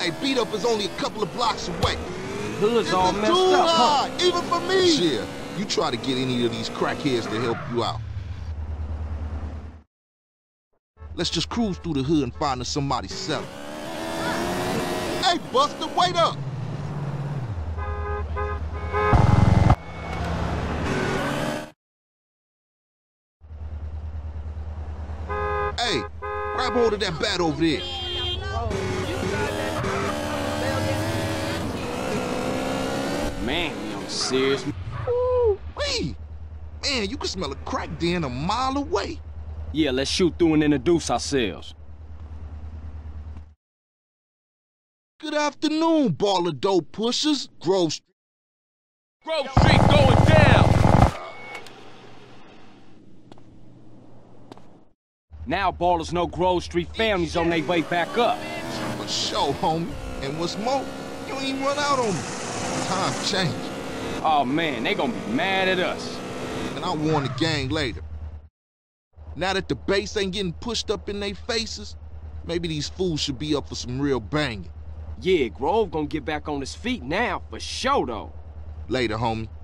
Hey, beat up is only a couple of blocks away. The hood's all messed too up, hard, huh? even for me. Yeah, you try to get any of these crackheads to help you out. Let's just cruise through the hood and find us somebody selling. Hey, Buster, wait up! Hey, grab hold of that bat over there. Man, we on serious. Ooh-wee. Man, you can smell a crack den a mile away. Yeah, let's shoot through and introduce ourselves. Good afternoon, ball of dope pushers. Grove Street. Grove Street going down! Now ballers know Grove Street families on their way back up. For sure, homie. And what's more, you ain't even run out on me. Times change. Oh man, they gonna be mad at us. And I'll warn the gang later. Now that the bass ain't getting pushed up in their faces, maybe these fools should be up for some real banging. Yeah, Grove gonna get back on his feet now, for sure though. Later, homie.